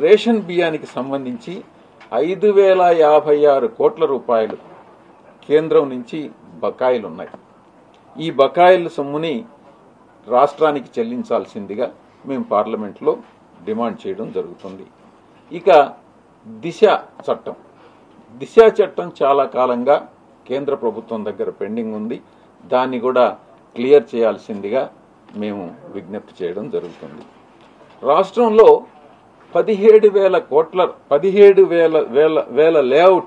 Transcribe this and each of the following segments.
Ration బియ్యానికి సంబంధించి 5,056 కోట్ల రూపాయలు కేంద్రం నుంచి బకాయిలున్నాయి. ఈ బకాయిల సొమ్ముని రాష్ట్రానికి చెల్లించాల్సిందిగా మేము పార్లమెంట్లో డిమాండ్ చేయడం జరుగుతుంది. ఇక దిశ చట్టం చాలా కాలంగా కేంద్ర ప్రభుత్వం దగ్గర పెండింగ్ ఉంది. దాన్ని కూడా క్లియర్ చేయాల్సిందిగా మేము విజ్ఞప్తి చేయడం జరుగుతుంది. రాష్ట్రంలో 17,000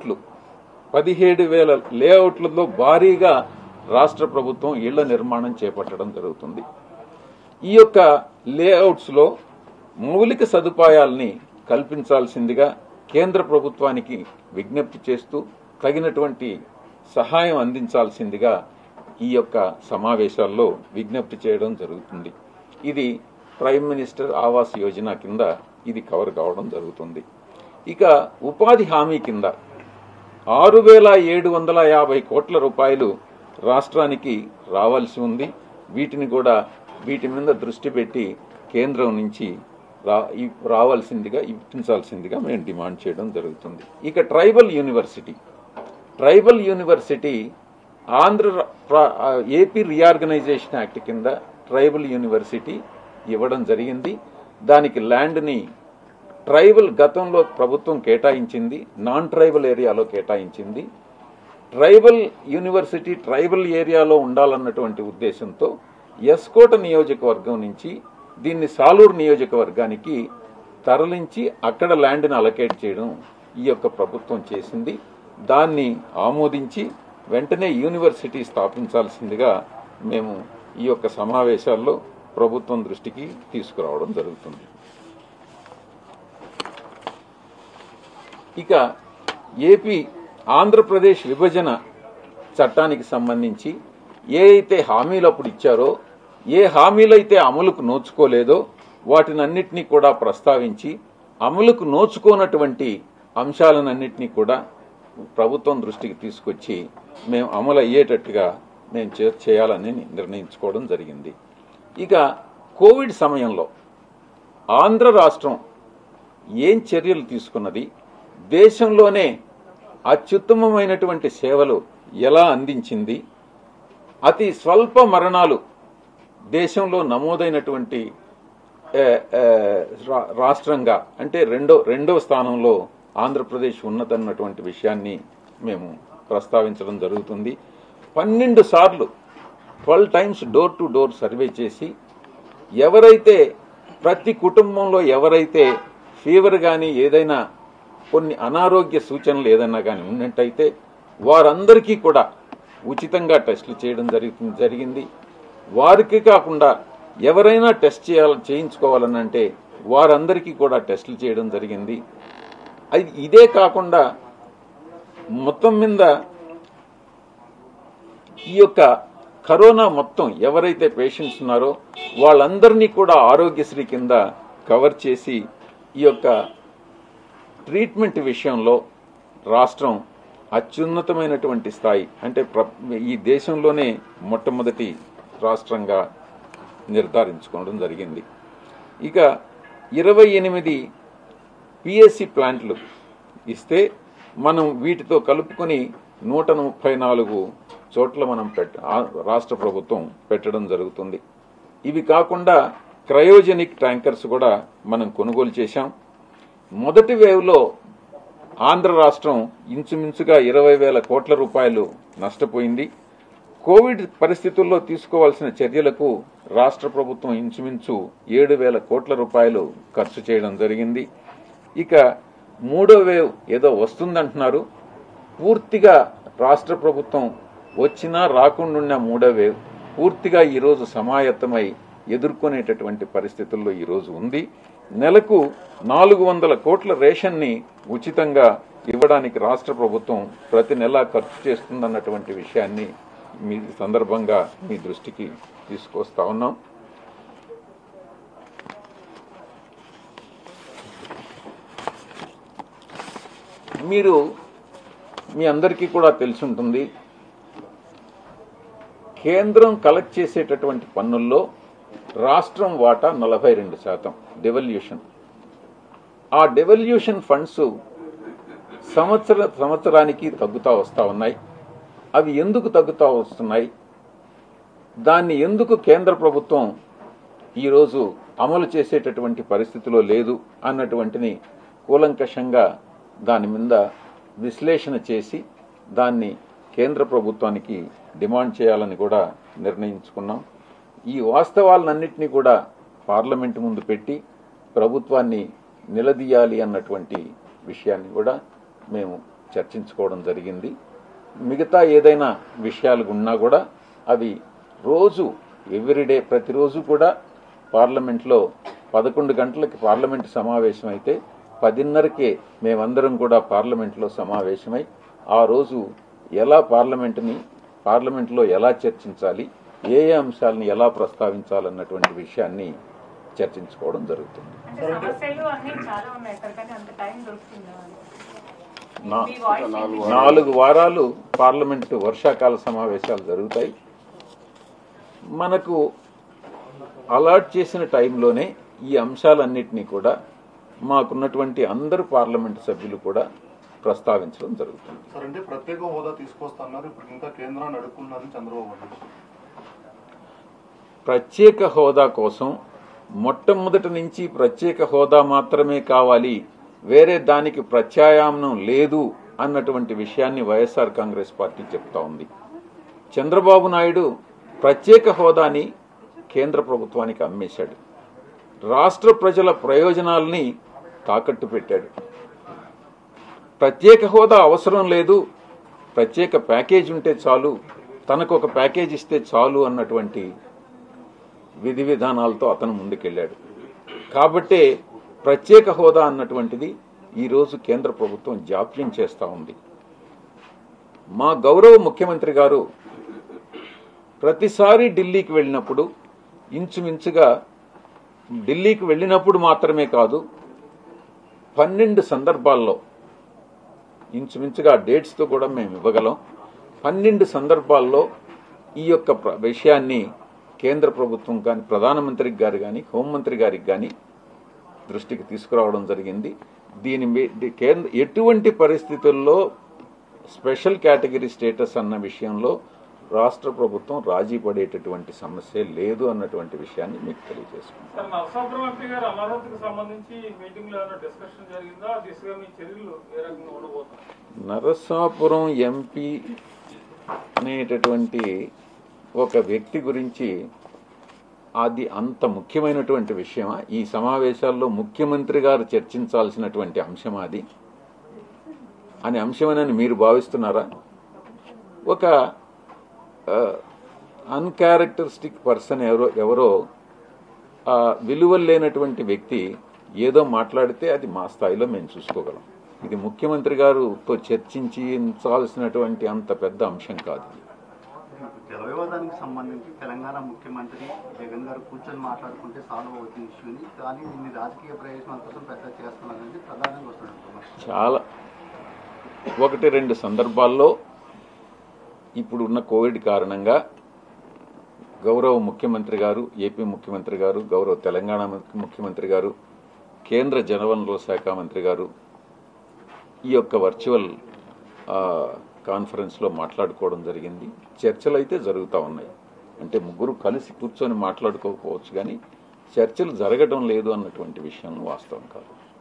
లేఅవుట్లలో భారీగా రాష్ట్ర ప్రభుత్వం ఇళ్ల నిర్మాణం చేపట్టడం జరుగుతుంది. ఈ యొక్క లేఅవుట్స్ లో మౌలిక సదుపాయాల్ని కల్పించాల్సిందిగా కేంద్ర ప్రభుత్వానికి విజ్ఞప్తి చేస్తూ తగినటువంటి సహాయం అందించాల్సిందిగా ఈ యొక్క సమావేశాల్లో విజ్ఞప్తి చేయడం జరుగుతుంది. ఇది ప్రైమ్ మినిస్టర్ ఆవాస్ యోజన కింద ఇది కవర్ కావడం జరుగుతుంది. ఇక ఉపాధి హామీ కింద 6,750 కోట్ల రూపాయలు రాష్ట్రానికి రావాల్సి ఉంది. వీటి మీద దృష్టి పెట్టి కేంద్రం నుంచి ఇప్పించాల్సిందిగా మేము డిమాండ్ చేయడం జరుగుతుంది. ఇక tribal university AP reorganisation act కింద ట్రైబల్ యూనివర్సిటీ ఇవ్వడం జరిగింది. దానికి ల్యాండ్ని ట్రైబల్ గతంలో ప్రభుత్వం కేటాయించింది, నాన్ ట్రైబల్ ఏరియాలో కేటాయించింది. ట్రైబల్ యూనివర్సిటీ ట్రైబల్ ఏరియాలో ఉండాలన్నటువంటి ఉద్దేశంతో ఎస్కోట నియోజకవర్గం నుంచి దీన్ని సాలూరు నియోజకవర్గానికి తరలించి అక్కడ ల్యాండ్ని అలకేట్ చేయడం ఈ యొక్క ప్రభుత్వం చేసింది. దాన్ని ఆమోదించి వెంటనే యూనివర్సిటీ స్థాపించాల్సిందిగా మేము ఈ యొక్క సమావేశాల్లో ప్రభుత్వం దృష్టికి తీసుకురావడం జరుగుతుంది. ఇక ఆంధ్రప్రదేశ్ విభజన చట్టానికి సంబంధించి ఏ అయితే హామీలు అప్పుడు ఇచ్చారో, ఏ హామీలైతే అమలుకు నోచుకోలేదో వాటినన్నిటినీ కూడా ప్రస్తావించి అమలుకు నోచుకోనటువంటి అంశాలన్నింటినీ కూడా ప్రభుత్వం దృష్టికి తీసుకొచ్చి మేము అమలు అయ్యేటట్టుగా మేము చేయాలని నిర్ణయించుకోవడం జరిగింది. ఇక కోవిడ్ సమయంలో ఆంధ్ర రాష్ట్రం ఏం చర్యలు తీసుకున్నది, దేశంలోనే అత్యుత్తమమైనటువంటి సేవలు ఎలా అందించింది, అతి స్వల్ప మరణాలు దేశంలో నమోదైనటువంటి రాష్ట్రంగా అంటే రెండో స్థానంలో ఆంధ్రప్రదేశ్ ఉన్నదన్నటువంటి విషయాన్ని మేము ప్రస్తావించడం జరుగుతుంది. 12 సార్లు 12 times door to door survey చేసి ఎవరైతే ప్రతి కుటుంబంలో ఎవరైతే ఫీవర్ కానీ ఏదైనా కొన్ని అనారోగ్య సూచనలు ఏదైనా కానీ ఉన్నట్టయితే వారందరికీ కూడా ఉచితంగా టెస్టులు చేయడం జరిగింది. వారికి కాకుండా ఎవరైనా టెస్ట్ చేయించుకోవాలనంటే వారందరికీ కూడా టెస్టులు చేయడం జరిగింది. ఇదే కాకుండా మొత్తం మీద ఈ యొక్క కరోనా మొత్తం ఎవరైతే పేషెంట్స్ ఉన్నారో వాళ్ళందరినీ కూడా ఆరోగ్యశ్రీ కింద కవర్ చేసి ఈ యొక్క ట్రీట్మెంట్ విషయంలో రాష్ట్రం అత్యున్నతమైనటువంటి స్థాయి అంటే ఈ దేశంలోనే మొట్టమొదటి రాష్ట్రంగా నిర్ధారించుకోవడం జరిగింది. ఇక 28 పిఎస్సి ప్లాంట్లు ఇస్తే మనం వీటితో కలుపుకొని 134 చోట్ల మనం రాష్ట్ర ప్రభుత్వం పెట్టడం జరుగుతుంది. ఇవి కాకుండా క్రయోజెనిక్ ట్యాంకర్స్ కూడా మనం కొనుగోలు చేశాం. మొదటి వేవ్లో ఆంధ్ర రాష్ట్రం ఇంచుమించుగా 20,000 కోట్ల రూపాయలు నష్టపోయింది. కోవిడ్ పరిస్థితుల్లో తీసుకోవాల్సిన చర్యలకు రాష్ట్ర ప్రభుత్వం ఇంచుమించు 7,000 కోట్ల రూపాయలు ఖర్చు చేయడం జరిగింది. ఇక మూడో వేవ్ ఏదో వస్తుందంటున్నారు. పూర్తిగా రాష్ట్ర ప్రభుత్వం వచ్చినా రాకుండా మూడో వేవ్ పూర్తిగా ఈరోజు సమాయత్తమై ఎదుర్కొనేటటువంటి పరిస్థితుల్లో ఈరోజు ఉంది. నెలకు 400 కోట్ల రేషన్ని ఉచితంగా ఇవ్వడానికి రాష్ట్ర ప్రభుత్వం ప్రతి నెల ఖర్చు చేస్తుందన్నటువంటి విషయాన్ని మీ సందర్భంగా మీ దృష్టికి తీసుకొస్తా ఉన్నాం. మీ అందరికీ కూడా తెలుసుంటుంది, కేంద్రం కలెక్ట్ చేసేటటువంటి పన్నుల్లో రాష్ట్రం వాటా 42%. డివల్యూషన్ ఆ డెవల్యూషన్ ఫండ్స్ సంవత్సరానికి తగ్గుతా వస్తా ఉన్నాయి. అవి ఎందుకు తగ్గుతా వస్తున్నాయి, దాన్ని ఎందుకు కేంద్ర ప్రభుత్వం ఈరోజు అమలు చేసేటటువంటి పరిస్థితిలో లేదు అన్నటువంటిని కూలంకషంగా దాని మీద విశ్లేషణ చేసి దాన్ని కేంద్ర ప్రభుత్వానికి డిమాండ్ చేయాలని కూడా నిర్ణయించుకున్నాం. ఈ వాస్తవాలన్నింటినీ కూడా పార్లమెంటు ముందు పెట్టి ప్రభుత్వాన్ని నిలదీయాలి అన్నటువంటి విషయాన్ని కూడా మేము చర్చించుకోవడం జరిగింది. మిగతా ఏదైనా విషయాలు ఉన్నా కూడా అవి రోజు ఎవ్రీడే ప్రతిరోజు కూడా పార్లమెంట్లో 11 గంటలకి పార్లమెంటు సమావేశం అయితే 10:30కే మేమందరం కూడా పార్లమెంట్లో సమావేశమై ఆ రోజు ఎలా పార్లమెంట్లో ఎలా చర్చించాలి, ఏ అంశాలను ఎలా ప్రస్తావించాలన్నటువంటి విషయాన్ని చర్చించుకోవడం జరుగుతుంది. 4 వారాలు పార్లమెంటు వర్షాకాల సమావేశాలు జరుగుతాయి. మనకు అలాట్ చేసిన టైంలోనే ఈ అంశాలన్నింటినీ కూడా మాకున్నటువంటి అందరు పార్లమెంటు సభ్యులు కూడా ప్రస్తావించడం జరుగుతుంది. సార్, అంటే ప్రత్యేక హోదా తీసుకొస్తున్నారు, ఇప్పుడు ఇంకా కేంద్రాన్ని అడుగుతున్నారు చంద్రబాబు. ప్రత్యేక హోదా కోసం మొట్టమొదటి నుంచి ప్రత్యేక హోదా మాత్రమే కావాలి, వేరే దానికి ప్రత్యామ్నాయం లేదు అన్నటువంటి విషయాన్ని వైఎస్ఆర్ కాంగ్రెస్ పార్టీ చెప్తా ఉంది. చంద్రబాబు నాయుడు ప్రత్యేక హోదాని కేంద్ర ప్రభుత్వానికి అమ్మేశాడు. రాష్ట్ర ప్రజల ప్రయోజనాల్ని తాకట్టు పెట్టాడు. ప్రత్యేక హోదా అవసరం లేదు, ప్రత్యేక ప్యాకేజ్ ఉంటే చాలు, తనకు ఒక ప్యాకేజ్ ఇస్తే చాలు అన్నటువంటి విధి విధానాలతో అతను ముందుకెళ్లాడు. కాబట్టే ప్రత్యేక హోదా అన్నటువంటిది ఈరోజు కేంద్ర ప్రభుత్వం జాప్యం చేస్తూ ఉంది. మా గౌరవ ముఖ్యమంత్రి గారు ప్రతిసారి ఢిల్లీకి వెళ్ళినప్పుడు ఇంచుమించుగా ఢిల్లీకి వెళ్ళినప్పుడు మాత్రమే కాదు 12 సందర్భాల్లో ఇంచుమించుగా డేట్స్తో కూడా మేము ఇవ్వగలం. 12 సందర్భాల్లో ఈ యొక్క విషయాన్ని కేంద్ర ప్రభుత్వం కానీ, ప్రధానమంత్రికి గారు కానీ, హోంమంత్రి గారికి కానీ దృష్టికి తీసుకురావడం జరిగింది. దీని ఎటువంటి పరిస్థితుల్లో స్పెషల్ కేటగిరీ స్టేటస్ అన్న విషయంలో రాష్ట్ర ప్రభుత్వం రాజీ పడేటటువంటి సమస్య లేదు అన్నటువంటి విషయాన్ని మీకు తెలియజేసుకుంటాం. నరసాపురం ఎంపీ అనేటటువంటి ఒక వ్యక్తి గురించి అది అంత ముఖ్యమైనటువంటి విషయమా? ఈ సమావేశాల్లో ముఖ్యమంత్రి గారు చర్చించాల్సినటువంటి అంశం అది అనే అంశమని మీరు భావిస్తున్నారా? ఒక అన్క్యారెక్టరిస్టిక్ పర్సన్ ఎవరో విలువలు లేనటువంటి వ్యక్తి ఏదో మాట్లాడితే అది మా స్థాయిలో మేము చూసుకోగలం. ఇది ముఖ్యమంత్రి గారితో చర్చించాల్సినటువంటి అంత పెద్ద అంశం కాదు. జల వివాదానికి సంబంధించి తెలంగాణ ముఖ్యమంత్రి జగన్ గారు కూర్చొని మాట్లాడుకుంటే సాల్వ్ అవుతుంది ఇష్యూని, కానీ దీన్ని రాజకీయ ప్రయోజనాల కోసం పెద్ద చేస్తున్నారనేది ప్రధానంగా వస్తుంది. చాలా 1-2 సందర్భాల్లో ఇప్పుడున్న కోవిడ్ కారణంగా గౌరవ ముఖ్యమంత్రి గారు, ఏపీ ముఖ్యమంత్రి గారు, గౌరవ తెలంగాణ ముఖ్యమంత్రి గారు, కేంద్ర జలవనరుల శాఖ మంత్రి గారు ఈ యొక్క వర్చువల్ కాన్ఫరెన్స్లో మాట్లాడుకోవడం జరిగింది. చర్చలు అయితే జరుగుతూ ఉన్నాయి. అంటే ముగ్గురు కలిసి కూర్చొని మాట్లాడుకోకపోవచ్చు, కానీ చర్చలు జరగడం లేదు అన్నటువంటి విషయం వాస్తవం కాదు.